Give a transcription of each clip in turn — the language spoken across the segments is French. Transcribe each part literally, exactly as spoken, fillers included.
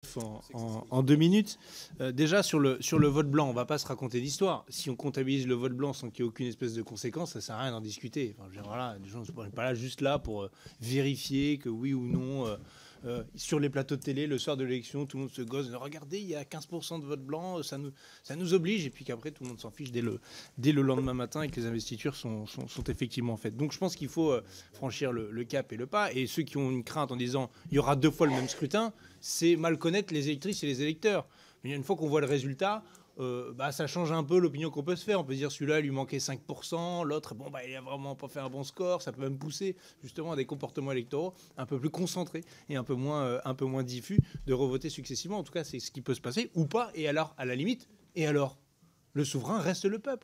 bref en, en, en deux minutes. Euh, déjà, sur le, sur le vote blanc, on ne va pas se raconter d'histoire. Si on comptabilise le vote blanc sans qu'il y ait aucune espèce de conséquence, ça ne sert à rien d'en discuter. Enfin, je veux dire, voilà, les gens ne sont pas là juste là pour euh, vérifier que oui ou non... Euh, Euh, sur les plateaux de télé, le soir de l'élection, tout le monde se gosse. Regardez, il y a quinze pour cent de vote blanc, ça nous, ça nous oblige. Et puis qu'après, tout le monde s'en fiche dès le, dès le lendemain matin et que les investitures sont, sont, sont effectivement faites. Donc je pense qu'il faut euh, franchir le, le cap et le pas. Et ceux qui ont une crainte en disant il y aura deux fois le même scrutin, c'est mal connaître les électrices et les électeurs. Mais une fois qu'on voit le résultat, Euh, bah, ça change un peu l'opinion qu'on peut se faire. On peut dire celui-là, il lui manquait cinq pour cent, l'autre, bon, bah, il a vraiment pas fait un bon score. Ça peut même pousser justement à des comportements électoraux un peu plus concentrés et un peu moins, euh, un peu moins diffus de revoter successivement. En tout cas, c'est ce qui peut se passer ou pas. Et alors, à la limite, et alors, le souverain reste le peuple.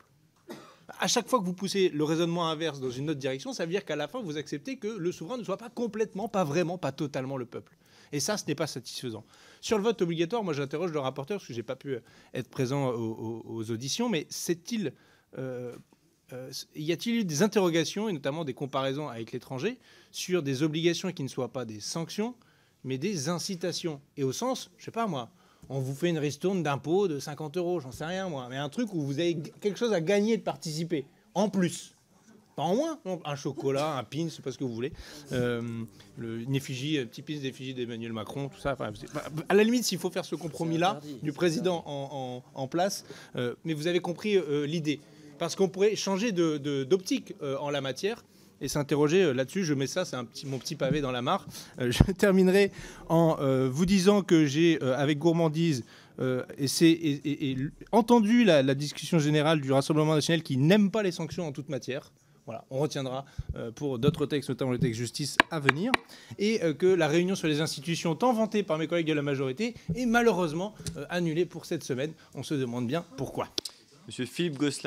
À chaque fois que vous poussez le raisonnement inverse dans une autre direction, ça veut dire qu'à la fin, vous acceptez que le souverain ne soit pas complètement, pas vraiment, pas totalement le peuple. Et ça, ce n'est pas satisfaisant. Sur le vote obligatoire, moi j'interroge le rapporteur, parce que je n'ai pas pu être présent aux, aux, aux auditions, mais c'est-il, euh, euh, y a-t-il eu des interrogations, et notamment des comparaisons avec l'étranger, sur des obligations qui ne soient pas des sanctions, mais des incitations? Et au sens, je ne sais pas moi, on vous fait une ristourne d'impôt de cinquante euros, j'en sais rien moi, mais un truc où vous avez quelque chose à gagner de participer, en plus. Pas en moins, un chocolat, un pin, c'est pas ce que vous voulez. Euh, le, une effigie, un petit pin d'effigie d'Emmanuel Macron, tout ça. Enfin, à la limite, s'il faut faire ce compromis-là du président en, en, en place, euh, mais vous avez compris euh, l'idée. Parce qu'on pourrait changer de, de, d'optique euh, en la matière et s'interroger euh, là-dessus. Je mets ça, c'est un petit, mon petit pavé dans la mare. Euh, je terminerai en euh, vous disant que j'ai, euh, avec gourmandise, Euh, et, c'est, et, et, et entendu la, la discussion générale du Rassemblement national qui n'aime pas les sanctions en toute matière. Voilà, on retiendra euh, pour d'autres textes, notamment le texte justice à venir, et euh, que la réunion sur les institutions, tant vantée par mes collègues de la majorité, est malheureusement euh, annulée pour cette semaine. On se demande bien pourquoi. Monsieur Philippe Gosselin.